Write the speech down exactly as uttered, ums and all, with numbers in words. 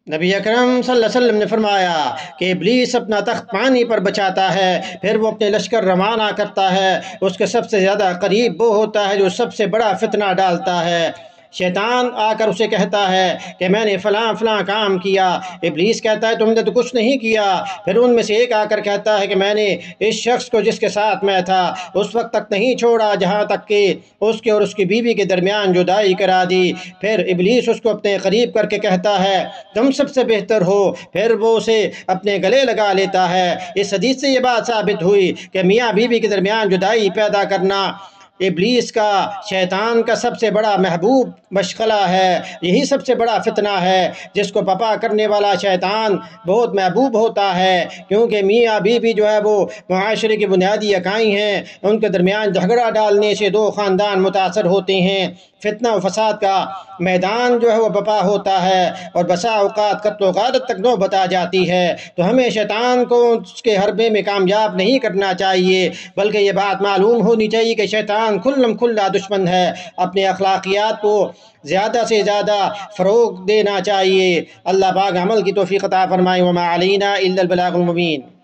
نبی اکرم صلی اللہ علیہ وسلم نے فرمایا کہ ابلیس اپنا تخت پانی پر بچاتا ہے، پھر وہ اپنے لشکر روانہ کرتا ہے، اس کے سب سے زیادہ قریب وہ ہوتا ہے جو سب سے بڑا فتنہ ڈالتا ہے۔ شیطان آ کر اسے کہتا ہے کہ میں نے فلاں فلاں کام کیا، ابلیس کہتا ہے تم نے تو کچھ نہیں کیا، پھر ان میں سے ایک آ کر کہتا ہے کہ میں نے اس شخص کو جس کے ساتھ میں تھا اس وقت تک نہیں چھوڑا جہاں تک کہ اس کے اور اس کی بیوی کے درمیان جدائی کرا دی۔ پھر ابلیس اس کو اپنے قریب کر کے کہتا ہے تم سب سے بہتر ہو، پھر وہ اسے اپنے گلے لگا لیتا ہے۔ اس حدیث سے یہ بات ثابت ہوئی کہ میاں بیوی کے درمیان جدائی پیدا کرنا ابلیس کا، شیطان کا سب سے بڑا محبوب مشغلہ ہے، یہی سب سے بڑا فتنہ ہے جس کو پپا کرنے والا شیطان بہت محبوب ہوتا ہے، کیونکہ میاں بیوی جو ہے وہ معاشرے کی بنیادی اکائی ہیں، ان کے درمیان جھگڑا ڈالنے سے دو خاندان متاثر ہوتے ہیں، فتنہ و فساد کا میدان جو ہے وہ بپا ہوتا ہے، اور بسا اوقات قتل و غارت تک نوبت آ جاتی ہے۔ تو ہمیں شیطان کو اس کے حربے میں کامیاب نہیں کرنا چاہیے، بلکہ یہ بات معلوم ہونی چاہیے کہ شیطان کھلم کھلا دشمن ہے۔ اپنے اخلاقیات کو زیادہ سے زیادہ فروغ دینا چاہیے۔ اللہ پاک عمل کی توفیق عطا فرمائے۔ وما علینا الا البلاغ المبین۔